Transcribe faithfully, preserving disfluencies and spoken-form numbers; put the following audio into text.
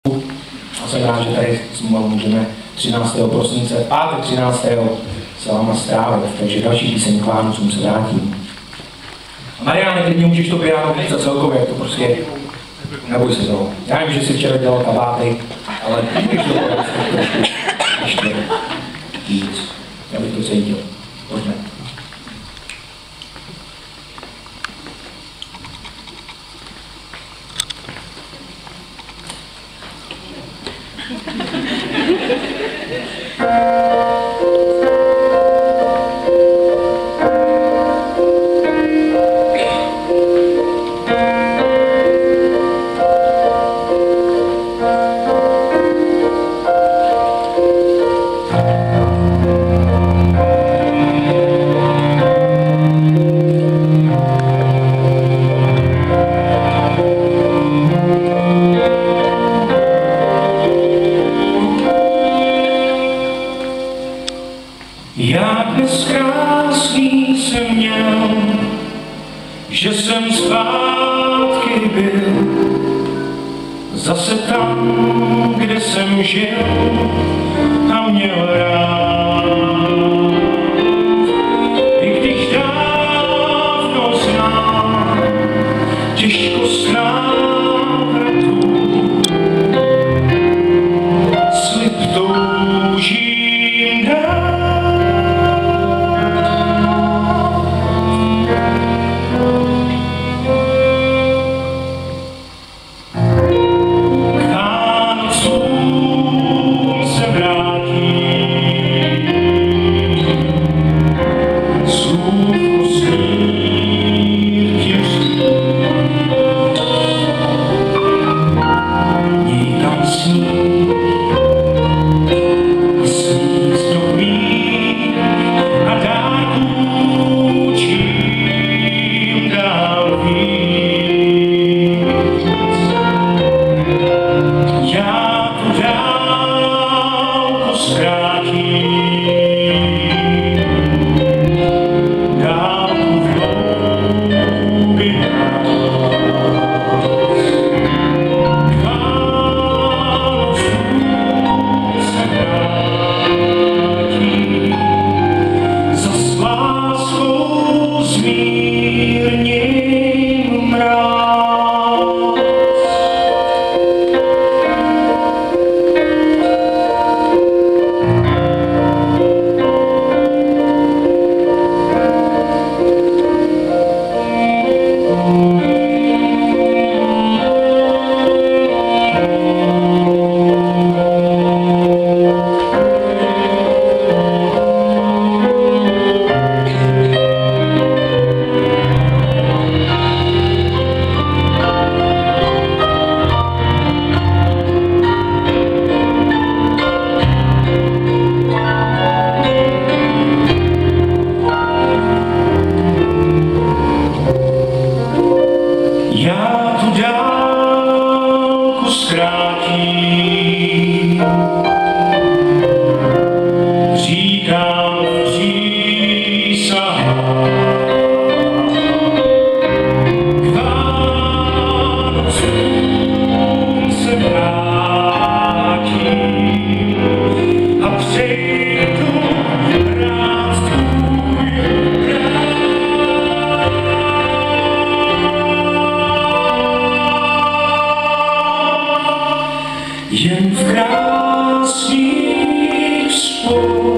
A jsem rád, že tady můžeme třináctého prosince, pátek třináctého s váma strávit, takže další píseň k Vánocům se vrátím. Mariáne, teď mě můžeš to piano za celkově, to prostě neboj se toho. Já vím, že jsi včera dělal kabáty, ale můžeš to trošku ještě víc. Já bych to cítil. Pojďme. Jak dnes krásný jsem měl, že jsem zpátky byl, zase tam, kde jsem žil a měl rád. I když dávno znám těžkost návratu, slib toužím dát. Já tu dálku zkrátím, říkám přísahám, k Vánocům se vrátím a přejdu rád tvůj rád. Jen v krásných vzpomínkách